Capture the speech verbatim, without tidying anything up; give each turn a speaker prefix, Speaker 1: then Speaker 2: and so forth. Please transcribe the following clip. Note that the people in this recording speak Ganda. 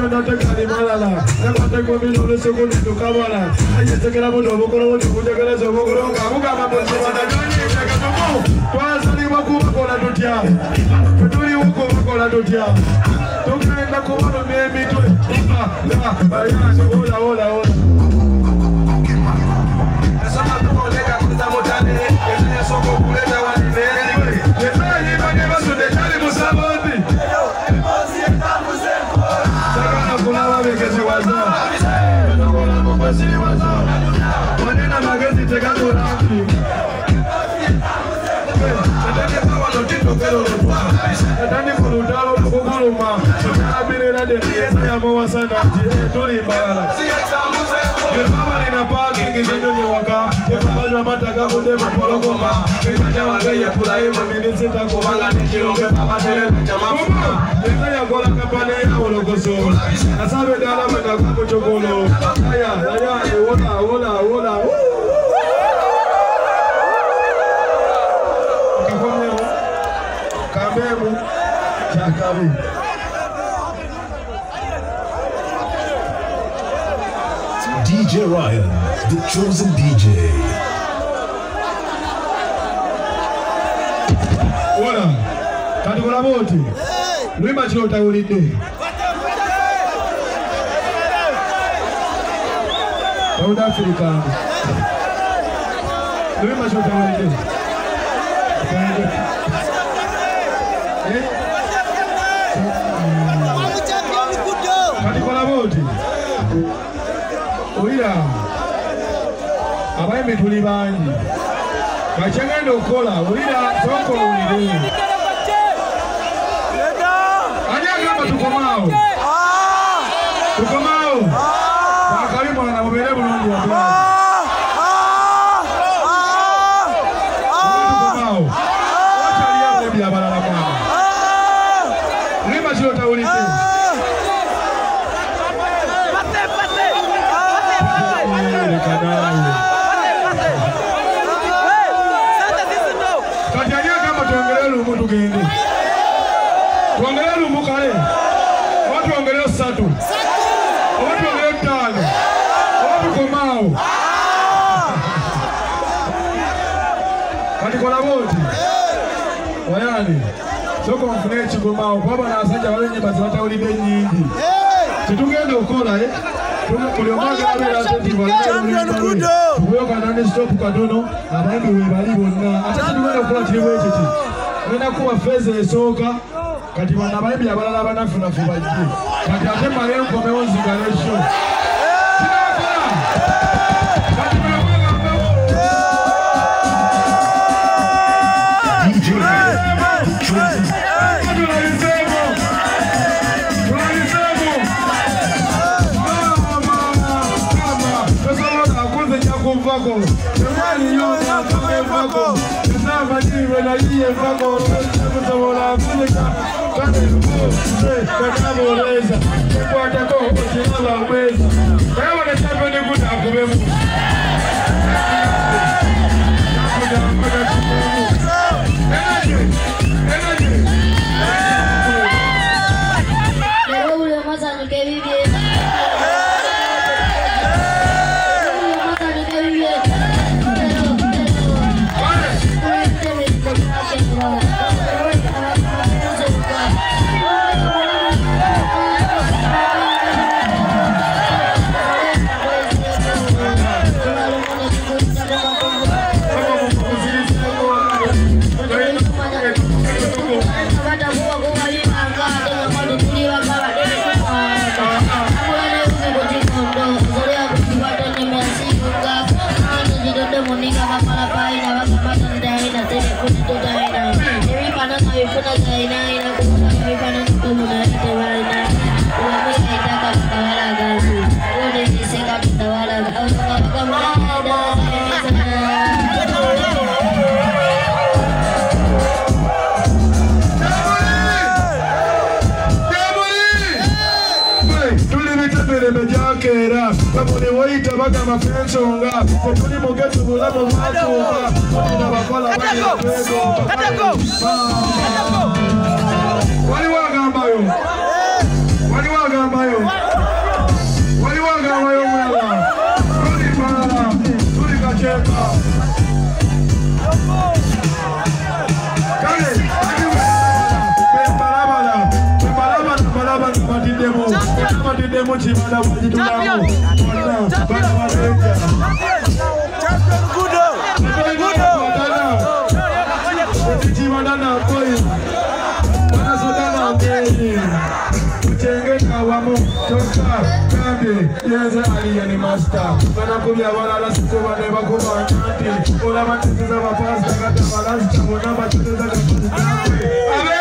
Speaker 1: yo no te calimalala. La cuanta comino le soco ni tu cabala. Ay, este que la bono, boco lo bono, boco que le soco, boco lo boco, boca, ma por semana, yo ni te que tomo. Tú has salido boco con la tutia. Tú ni boco con la tutia. Tú crees la coma no me mi tu. La, vaya, hola, hola, hola. Esa matu colega que estamos dando, que es soco culeta guanine. Le trae para que vas a dejar de musaboti. Que se guardó, no volamos pues si guardó. Ponena magazine te gato rápido. Te tengo para los chicos que lo roban. Te tengo por un lado lo pongo lo más. Me ha venido de ti esa llamo basana. Tú ni para. Yo estaba en la parque que yo llevo acá. Yo estaba en la mata que hago de por lo coma. Que ya lleva que ya por ahí me viene senta como la ni quiero que para hacer el chamaco. Esta ya con la campanilla o lo que son. La sabe de la meta como chocolo. Allá, allá, hola, hola, hola. Cambiemos. Cambiemos. Ya acabé.
Speaker 2: D J Ryan, the chosen D J.
Speaker 1: Hola, tanto con la voce. Lui ma ce l'ho tavolito. South Africa. Lui ma ce l'ho tavolito. Eh? Tanto con la voce. Oira, abaye mituli bangi. Kachangendo kola, oira soko ulide. Anya kama tukomao. Tukomao. Bakali mwana mubere bulungi wa bwana. Tukomao. Wacha liya bya balala mwana. Lima sio taulite. Kajanya kama tuongelee lumu tugende. Tuongelee lumu kale. Watu tuongelee satu. Watu tuongelee tano. Watu komao. Kati kola wote. Wayani. Soko mfune chigomao. Baba na asanja wale nyimba ziwata ulibe nyingi. Situngende ukola eh. Kuliomaga abera tatiwa leo kuyoka nane stop kadono abaimbi webali bonna atati tuwenda kukola kiri wekiti nenda kuwa feze esoka kati bana abaimbi abalala abanafuna fubaji kati ate male nkomewo nzigala esho
Speaker 2: D J the chosen.
Speaker 1: Vako, jamani yona kama vako, nasema jiwe na yeye vako, tunazola Afrika, kama eh kama boleza, kwa tako kujala ubeza, kama na chapa ni kuta kubemu. Energy, energy.
Speaker 3: Leo ule masa nikebibie.
Speaker 1: Kera, babone waita baga mafensonga, tetuni mogetu bulabo matuka, na bakola bali kwego, katako, katako, wali wagamba yo, wali wagamba yo. chimana wajitulamu. Wana, bana walenja.
Speaker 4: Champion Gudo. Gudo.
Speaker 1: Chimana na koi. Wana sodana mbeli. Uchenge kawamo. Toka, kambi. Yeze aliyeni master. Wana kumia wala la siko wane wakuma wanyanti. Ola matitiza mapasta kata malasta. Mwana matitiza kapasta.